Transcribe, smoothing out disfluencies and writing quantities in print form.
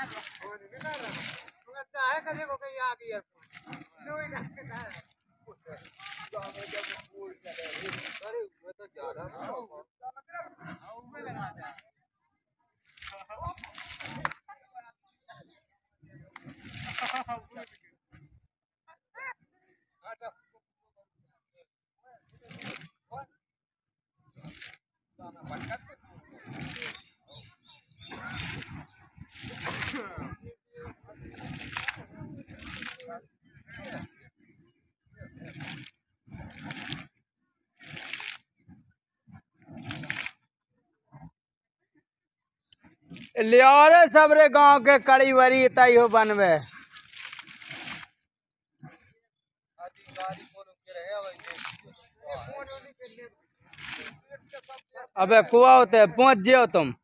लिया सबरे गांव के कड़ी वरी तय हो बनवे। अबे कुआ होते पहुंच जियो तुम।